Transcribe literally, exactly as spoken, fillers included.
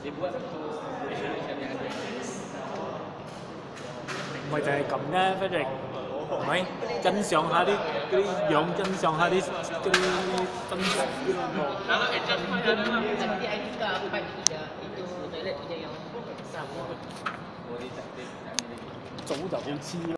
唔係就係咁咧，反正係咪跟上下啲嗰啲樣，跟上下啲嗰啲真實。 Kalau adjust mana ada lah. Nanti I buka pipe tiga itu toilet punya yang besar. 早就好黐啦。